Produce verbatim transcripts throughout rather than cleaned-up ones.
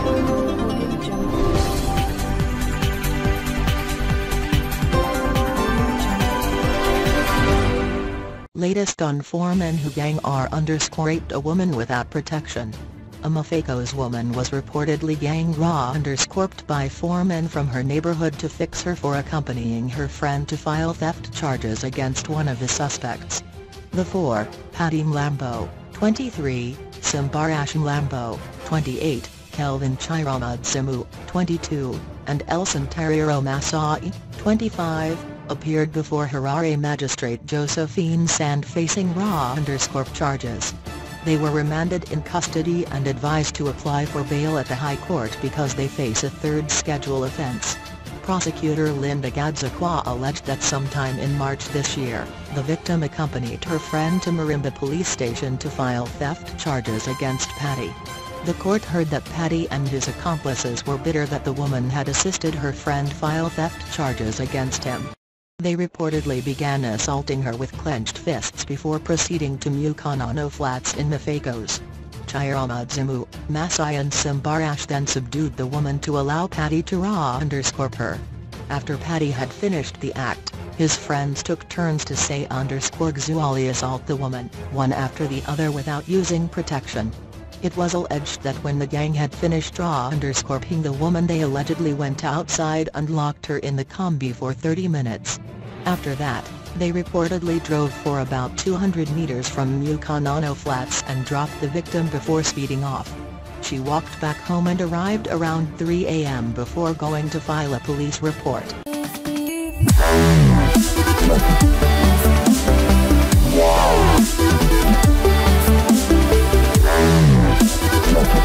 Latest on four men who gang R underscore raped a woman without protection. A Mufakose woman was reportedly gang raw underscored by four men from her neighborhood to fix her for accompanying her friend to file theft charges against one of the suspects. The four, Paddy Mlambo, twenty-three, Simbarashe Mlambo, twenty-eight, Kelvin Chiromudzimu, twenty-two, and Elson Tariro Masawi, twenty-five, appeared before Harare magistrate Josephine Sande facing raw underscore charges. They were remanded in custody and advised to apply for bail at the High Court because they face a third schedule offence. Prosecutor Linda Gadzakwa alleged that sometime in March this year, the victim accompanied her friend to Marimba police station to file theft charges against Paddy. The court heard that Paddy and his accomplices were bitter that the woman had assisted her friend file theft charges against him. They reportedly began assaulting her with clenched fists before proceeding to Mufakose flats in Mufakose. Chiromudzimu, Masawi and Simbarashe then subdued the woman to allow Paddy to raw underscore her. After Paddy had finished the act, his friends took turns to say underscore sexually assault the woman, one after the other without using protection. It was alleged that when the gang had finished raw underscoring the woman, they allegedly went outside and locked her in the combi for thirty minutes. After that, they reportedly drove for about two hundred meters from Mufakose flats and dropped the victim before speeding off. She walked back home and arrived around three A M before going to file a police report.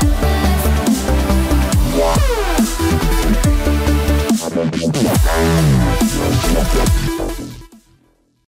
Yeah.